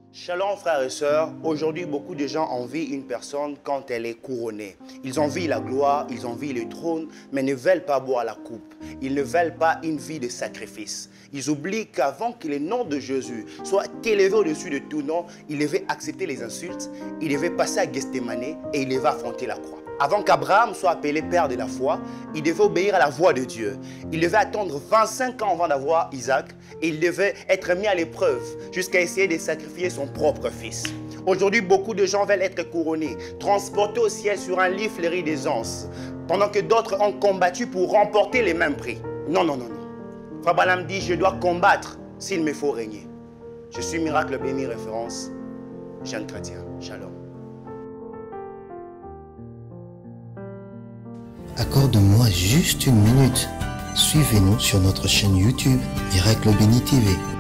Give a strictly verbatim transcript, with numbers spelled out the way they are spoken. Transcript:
Shalom frères et sœurs, aujourd'hui beaucoup de gens envient une personne quand elle est couronnée. Ils envient la gloire, ils envient le trône, mais ne veulent pas boire la coupe. Ils ne veulent pas une vie de sacrifice. Ils oublient qu'avant que le nom de Jésus soit élevé au-dessus de tout nom, il devait accepter les insultes, il devait passer à Gethsémane et il devait affronter la croix. Avant qu'Abraham soit appelé père de la foi, il devait obéir à la voix de Dieu. Il devait attendre vingt-cinq ans avant d'avoir Isaac et il devait être mis à l'épreuve jusqu'à essayer de sacrifier son propre fils. Aujourd'hui, beaucoup de gens veulent être couronnés, transportés au ciel sur un lit fleuri des anges, pendant que d'autres ont combattu pour remporter les mêmes prix. Non, non, non, non. Frère Branham dit, je dois combattre s'il me faut régner. Je suis Miracle Béni Référence, jeune chrétien. Shalom. Accorde-moi juste une minute. Suivez-nous sur notre chaîne YouTube Miracle Béni T V.